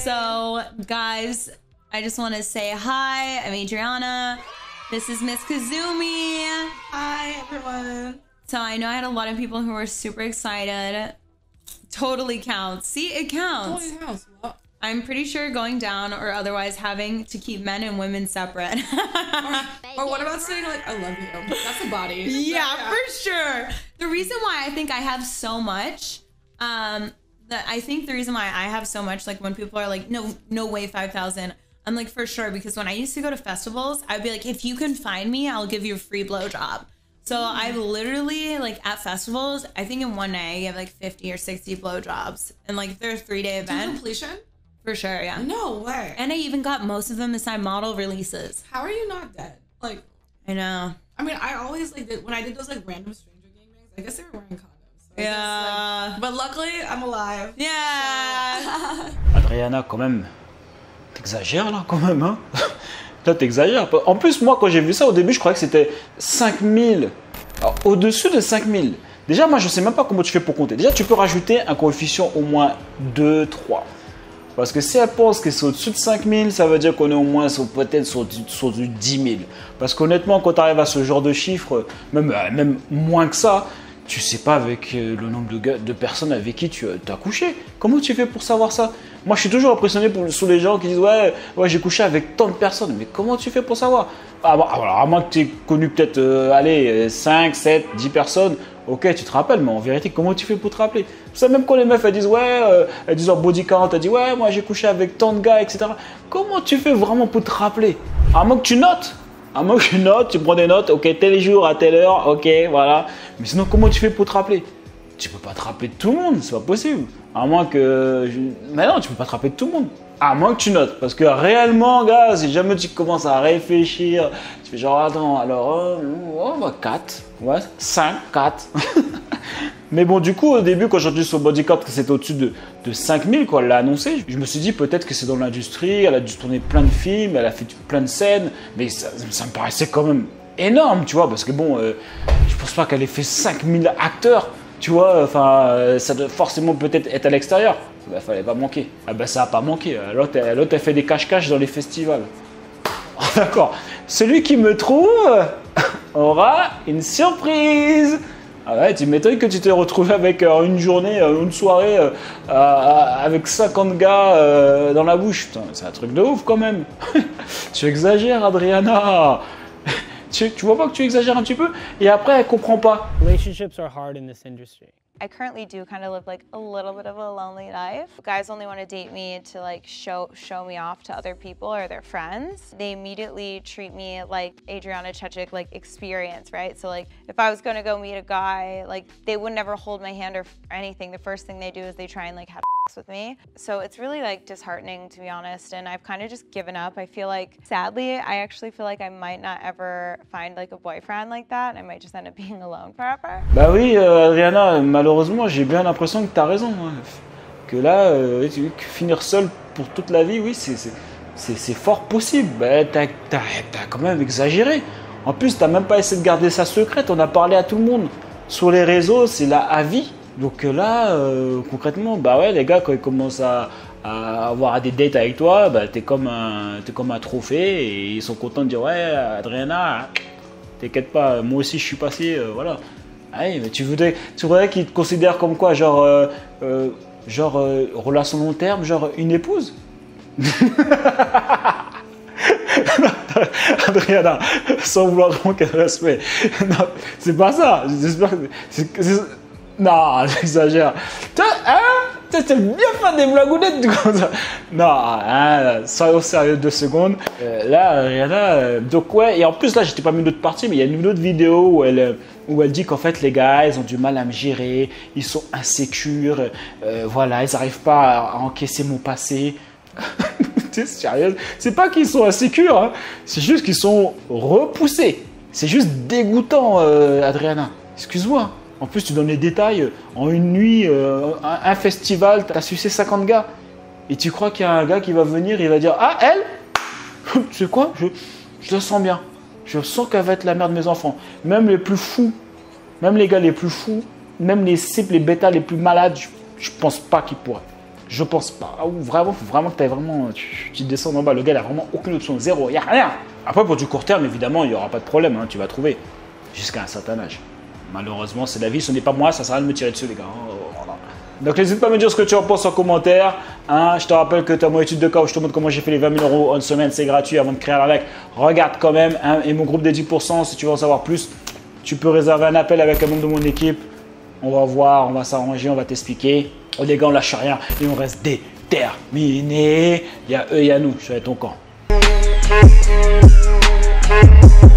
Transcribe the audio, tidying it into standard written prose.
So, guys, I just want to say hi. I'm Adriana. This is Miss Kazumi. Hi, everyone. So I know I had a lot of people who were super excited. Totally counts. See, it counts. Totally counts. What? I'm pretty sure going down or otherwise having to keep men and women separate. Or what about saying like, I love you? That's a body. Yeah, for sure. The reason why I think I have so much, I think the reason why I have so much, like when people are like, no way 5,000, I'm like, for sure. Because when I used to go to festivals, I'd be like, if you can find me, I'll give you a free blowjob. So I've literally, like at festivals, I think in one night I get like 50 or 60 blowjobs. And like they're a 3-day event. Completion? For sure, yeah. No way. And I even got most of them inside model releases. How are you not dead? Like, I know. I mean, I always like when I did those like random stranger gangbangs, I guess they were wearing condoms. So Yeah. like, but luckily, I'm alive. Yeah. Adriana, quand même, t'exagères là quand même, hein. Là, t'exagères. En plus, moi, quand j'ai vu ça au début, je croyais que c'était 5000. Au-dessus de 5000. Déjà, moi, je sais même pas comment tu fais pour compter. Déjà, tu peux rajouter un coefficient au moins 2, 3. Parce que si elle pense que c'est au-dessus de 5000, ça veut dire qu'on est au moins peut-être sur du 10 000. Parce qu'honnêtement, quand tu arrives à ce genre de chiffres, même moins que ça, tu sais pas avec le nombre de personnes avec qui tu as couché. Comment tu fais pour savoir ça? Moi, je suis toujours impressionné sur les gens qui disent ouais, j'ai couché avec tant de personnes. Mais comment tu fais pour savoir? Alors, à moins que tu aies connu peut-être 5, 7, 10 personnes. Ok, tu te rappelles, mais en vérité, comment tu fais pour te rappeler? Ça, même quand les meufs elles disent ouais, elles disent leur body count, elles disent ouais, moi j'ai couché avec tant de gars, etc. Comment tu fais vraiment pour te rappeler? À moins que tu notes. À moins que tu notes, tu prends des notes, ok, tel jour à telle heure, ok, voilà. Mais sinon, comment tu fais pour te rappeler? Tu peux pas te rappeler de tout le monde, c'est pas possible. À moins que. Mais non, tu peux pas te rappeler de tout le monde. À moins que tu notes. Parce que réellement, gars, si jamais tu commences à réfléchir, tu fais genre, attends, alors, 4, ouais, 5, 4. Mais bon, du coup, au début, quand j'ai entendu sur Bodycount que c'était au-dessus de 5000, quoi, elle l'a annoncé, je me suis dit peut-être que c'est dans l'industrie, elle a dû tourner plein de films, elle a fait plein de scènes, mais ça me paraissait quand même énorme, tu vois, parce que bon, je pense pas qu'elle ait fait 5000 acteurs, tu vois, enfin, ça doit forcément peut-être être à l'extérieur. Bah, fallait pas manquer. Ah bah ça a pas manqué. L'autre elle fait des cache-cache dans les festivals. Oh, d'accord. Celui qui me trouve aura une surprise. Ah ouais, tu m'étonnes que tu t'es retrouvé avec une journée, une soirée avec 50 gars dans la bouche. Putain, c'est un truc de ouf quand même. Tu exagères, Adriana. Tu vois pas que tu exagères un petit peu? Et après, elle comprend pas. Relationships are hard in this industry. I currently do kind of live like a little bit of a lonely life. Guys only want to date me to like show me off to other people or their friends. They immediately treat me like Adriana Chechik, like experience, right? So like if I was going to go meet a guy, like they would never hold my hand or anything. The first thing they do is they try and like have sex with me. So it's really like disheartening, to be honest, and I've kind of just given up. I feel like, sadly, I actually feel like I might not ever find like a boyfriend like that. I might just end up being alone forever. Bah oui, Adriana, malheureusement, j'ai bien l'impression que tu as raison. Hein. Que là, finir seul pour toute la vie, oui, c'est fort possible. Bah, t'as quand même exagéré. En plus, t'as même pas essayé de garder ça secrète. On a parlé à tout le monde. Sur les réseaux, c'est là à vie. Donc là, concrètement, bah ouais, les gars, quand ils commencent à avoir des dates avec toi, bah, t'es comme un trophée et ils sont contents de dire ouais, Adriana, t'inquiète pas, moi aussi je suis passé, voilà. Ouais, mais tu voudrais qu'ils te considèrent comme quoi, genre relation long terme, genre une épouse. Adriana, sans vouloir manquer de respect, non, c'est pas ça. J'espère que non, j'exagère. T'as bien fait des blagounettes comme ça. Non, hein, soyons sérieux 2 secondes. Là, Rihanna, donc ouais, et en plus là, j'étais pas mis d'autres parties, mais il y a une autre vidéo où elle dit qu'en fait les gars, ils ont du mal à me gérer, ils sont insécures, voilà, ils n'arrivent pas à encaisser mon passé. T'es sérieuse? C'est pas qu'ils sont insécures, hein, c'est juste qu'ils sont repoussés. C'est juste dégoûtant, Adriana. Excuse-moi. En plus, tu donnes les détails. En une nuit, un festival, tu as sucé 50 gars. Et tu crois qu'il y a un gars qui va venir et il va dire « Ah, elle, tu sais quoi, je la sens bien. Je sens qu'elle va être la mère de mes enfants. » Même les plus fous, même les gars les plus fous, même les cibles, les bêtas les plus malades, je pense pas qu'ils pourraient. Je pense pas. Ou vraiment, faut vraiment que tu descends en bas. Le gars, il a vraiment aucune option. Zéro. Il n'y a rien. Après, pour du court terme, évidemment, il n'y aura pas de problème. Hein, tu vas trouver. Jusqu'à un certain âge. Malheureusement, c'est la vie. Ce n'est pas moi. Ça sert à rien de me tirer dessus, les gars. Voilà. Donc, n'hésite pas à me dire ce que tu en penses en commentaire. Hein, je te rappelle que tu as mon étude de cas où je te montre comment j'ai fait les 20 000 € en une semaine. C'est gratuit avant de créer avec. Regarde quand même. Hein, et mon groupe des 10%, si tu veux en savoir plus, tu peux réserver un appel avec un membre de mon équipe. On va voir, on va s'arranger, on va t'expliquer. Oh, les gars, on lâche rien et on reste déterminés. Il y a eux et il y a nous. Je suis avec ton camp.